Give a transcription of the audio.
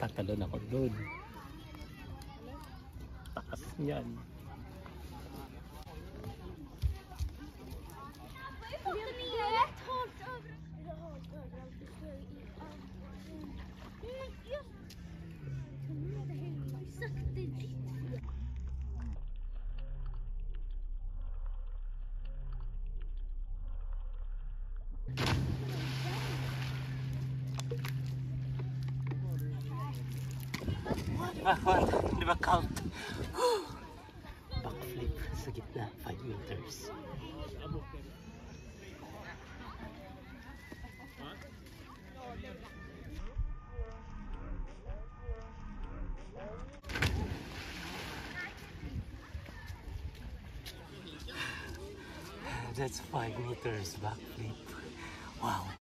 tatalon ako doon. Takas niyan. Di ba count? Backflip sa gitna, 5 meters. That's 5 meters backflip. Wow.